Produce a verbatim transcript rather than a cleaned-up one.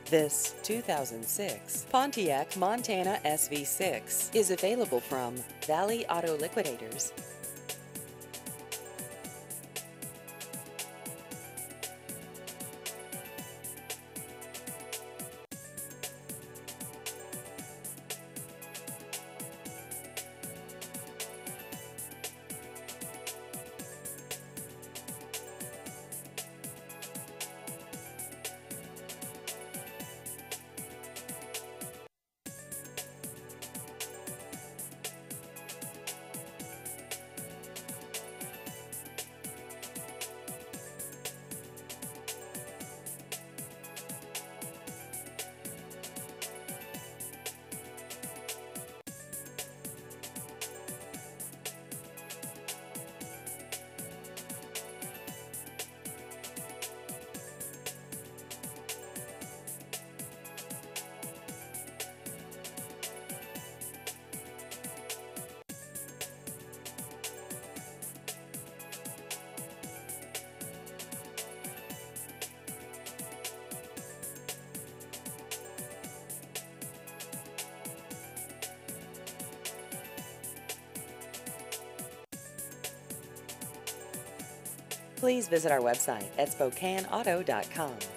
This two thousand six Pontiac Montana S V six is available from Valley Auto Liquidators. Please visit our website at Spokane Auto dot com.